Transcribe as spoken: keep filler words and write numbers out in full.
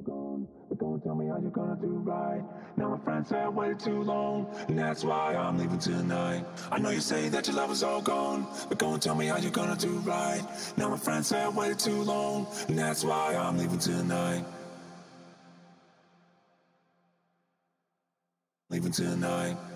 gone, but don't tell me how you're gonna do right. Now my friends said I waited too long, and that's why I'm leaving tonight. I know you say that your love is all gone, but go and tell me how you're gonna do right. Now my friends said I waited too long, and that's why I'm leaving tonight. Leaving tonight.